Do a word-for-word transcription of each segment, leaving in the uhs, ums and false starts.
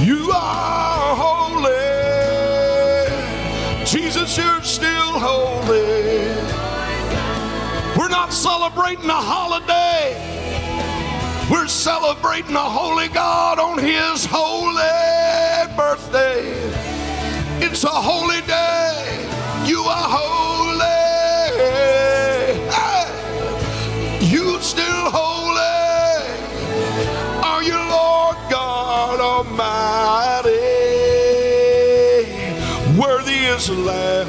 You are holy. Jesus, you're still holy. We're not celebrating a holiday. We're celebrating a holy God on His holy birthday. It's a holy day. You are holy. Hey. You still holy. Are you Lord God Almighty? Worthy is the Lamb.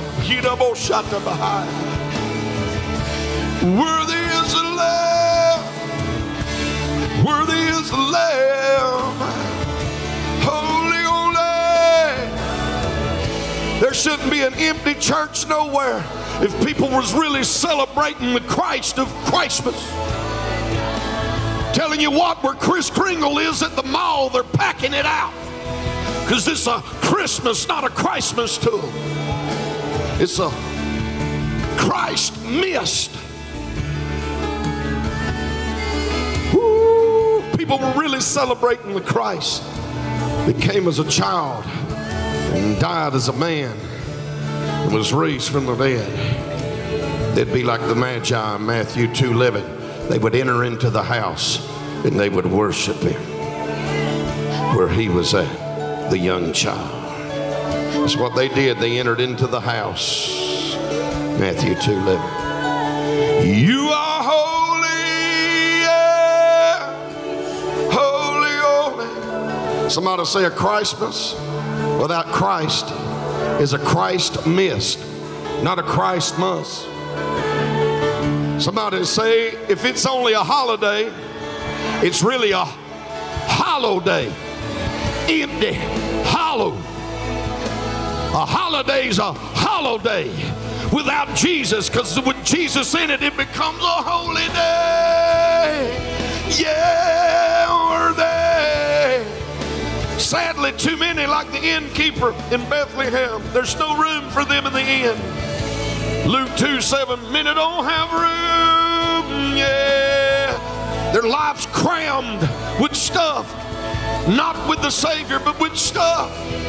Worthy is the Lamb. Worthy is the Lamb. Holy, holy. There shouldn't be an empty church nowhere if people was really celebrating the Christ of Christmas. Telling you what, where Kris Kringle is at the mall, they're packing it out. Because it's a Christmas, not a Christmas to them. It's a Christ missed. Woo. People were really celebrating the Christ that came as a child and died as a man and was raised from the dead. They'd be like the Magi in Matthew two eleven. They would enter into the house and they would worship Him where He was at, the young child. That's what they did. They entered into the house. Matthew two eleven. You are holy, yeah. Holy, holy. Somebody say a Christmas without Christ is a Christ missed, not a Christ must. Somebody say if it's only a holiday, it's really a hollow day. Empty, hollow. A holiday's a hollow day without Jesus, because with Jesus in it, it becomes a holy day. Yeah, worthy. Sadly, too many, like the innkeeper in Bethlehem, there's no room for them in the inn. Luke two seven, many don't have room. Yeah, their life's crammed with stuff. Not with the Savior, but with stuff.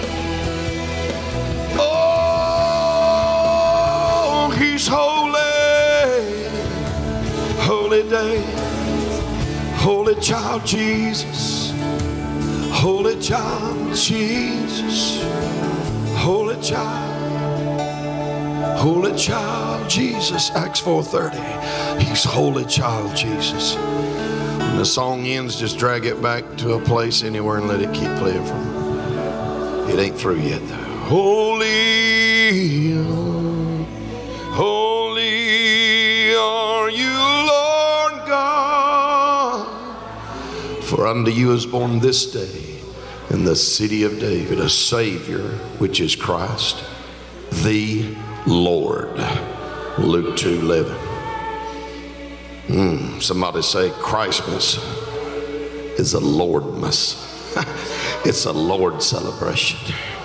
Oh, He's holy. Holy day. Holy child Jesus. Holy child Jesus. Holy child. Holy child Jesus. Acts four thirty. He's holy child Jesus. When the song ends, just drag it back to a place anywhere and let it keep playing for me. It ain't through yet though. Holy, holy are you, Lord God. For unto you is born this day in the city of David a Savior, which is Christ, the Lord. Luke two eleven. Mm, somebody say Christmas is a Lordmas. It's a Lord celebration.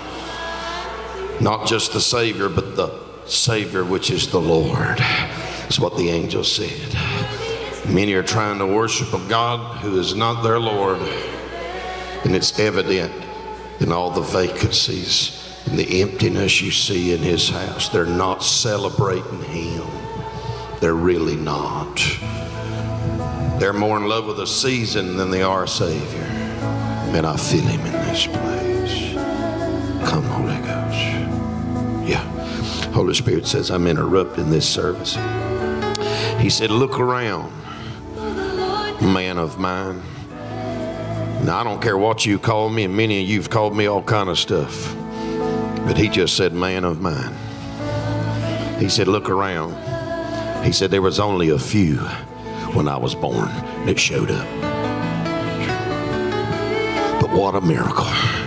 Not just the Savior, but the Savior, which is the Lord. That's what the angel said. Many are trying to worship a God who is not their Lord. And it's evident in all the vacancies and the emptiness you see in His house. They're not celebrating Him. They're really not. They're more in love with a season than they are a Savior. And I feel Him in this place. Come, Holy Ghost. Yeah. Holy Spirit says, I'm interrupting this service. He said, look around, man of mine. Now, I don't care what you call me, and many of you have called me all kind of stuff. But He just said, man of mine. He said, look around. He said, there was only a few when I was born that showed up. But what a miracle.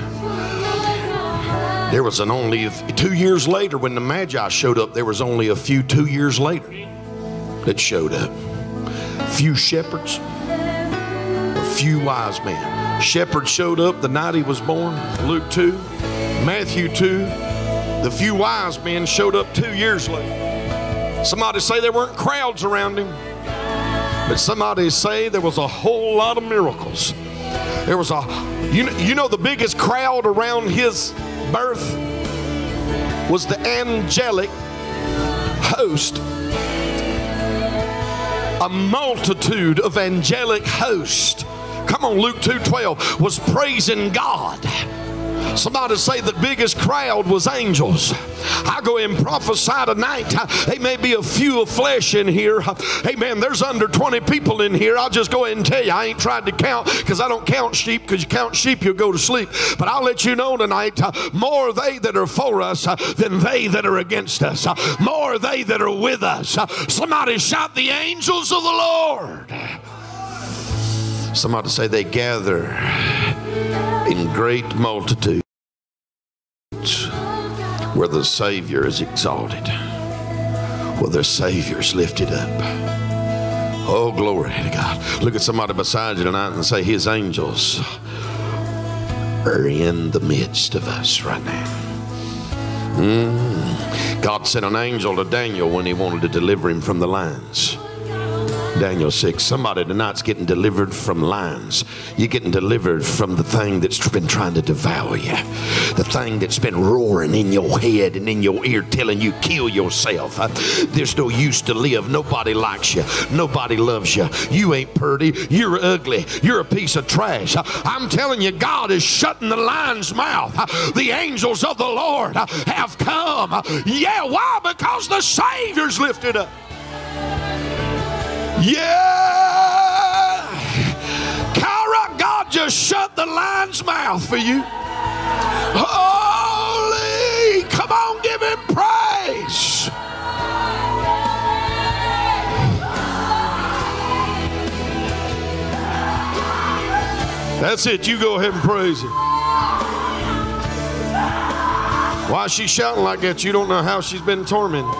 There was an only, two years later when the Magi showed up, there was only a few two years later that showed up. Few shepherds, a few wise men. Shepherds showed up the night He was born, Luke two. Matthew two, the few wise men showed up two years later. Somebody say there weren't crowds around Him, but somebody say there was a whole lot of miracles There was a, you know, you know the biggest crowd around his birth was the angelic host. A multitude of angelic hosts, come on, Luke two twelve, was praising God. Somebody say the biggest crowd was angels. I go and prophesy tonight. There may be a few of flesh in here. Amen. There's under twenty people in here. I'll just go ahead and tell you, I ain't tried to count because I don't count sheep, because you count sheep, you'll go to sleep. But I'll let you know tonight, more are they that are for us than they that are against us. More are they that are with us. Somebody shout, the angels of the Lord. Somebody say they gather in great multitudes where the Savior is exalted, where the Savior is lifted up. Oh, glory to God. Look at somebody beside you tonight and say, his angels are in the midst of us right now. Mm. God sent an angel to Daniel when he wanted to deliver him from the lions. Daniel six. Somebody tonight's getting delivered from lions. You're getting delivered from the thing that's been trying to devour you. The thing that's been roaring in your head and in your ear telling you kill yourself. Uh, there's no use to live. Nobody likes you. Nobody loves you. You ain't pretty. You're ugly. You're a piece of trash. Uh, I'm telling you, God is shutting the lion's mouth. Uh, the angels of the Lord uh, have come. Uh, yeah, why? Because the Savior's lifted up. Yeah, Kyra, God just shut the lion's mouth for you. Holy, come on, give him praise. That's it, you go ahead and praise him. Why is she shouting like that? You don't know how she's been tormented.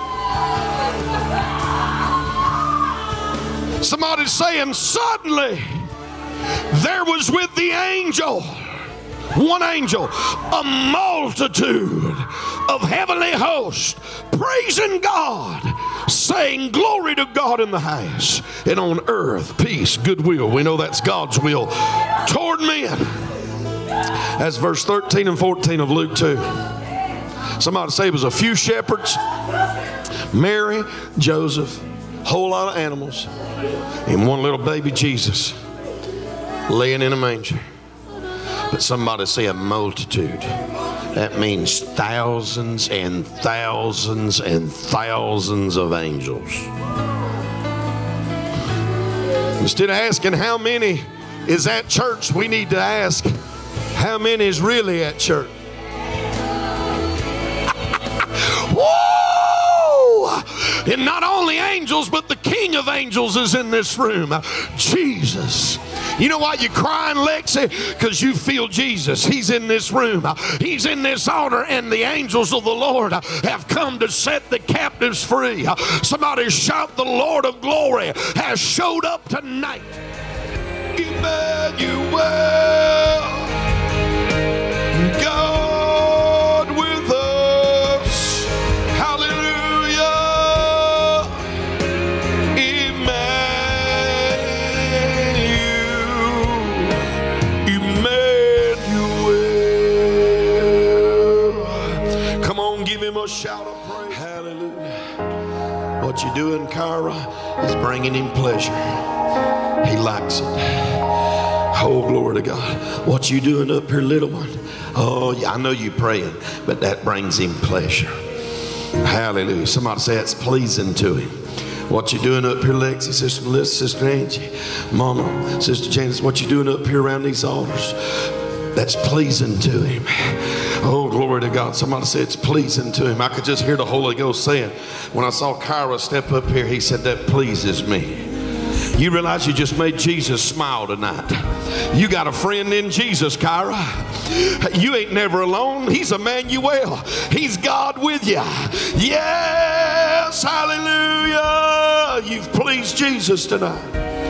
Somebody's saying, suddenly there was with the angel, one angel, a multitude of heavenly hosts praising God, saying, glory to God in the highest, and on earth peace, goodwill. We know that's God's will toward men. That's verse thirteen and fourteen of Luke two. Somebody say it was a few shepherds, Mary, Joseph, whole lot of animals, and one little baby Jesus laying in a manger. But somebody say a multitude. That means thousands and thousands and thousands of angels. Instead of asking how many is at church, we need to ask how many is really at church. And not only angels, but the King of angels is in this room, Jesus. You know why you're crying, Lexi? Because you feel Jesus. He's in this room. He's in this altar, and the angels of the Lord have come to set the captives free. Somebody shout, the Lord of glory has showed up tonight. Emmanuel, God with us. Hallelujah. A shout of praise. Hallelujah. What you're doing, Kyra, is bringing him pleasure. He likes it. Oh, glory to God. What you doing up here, little one? Oh, yeah, I know you praying, but that brings him pleasure. Hallelujah. Somebody say it's pleasing to him. What you doing up here, Lexi, Sister Melissa, Sister Angie, Mama, Sister Janice, what you doing up here around these altars? That's pleasing to him. Oh, glory to God. Somebody said it's pleasing to him. I could just hear the Holy Ghost saying, when I saw Kyra step up here, he said, that pleases me. You realize you just made Jesus smile tonight. You got a friend in Jesus, Kyra. You ain't never alone. He's Emmanuel. He's God with you. Yes, hallelujah. You've pleased Jesus tonight.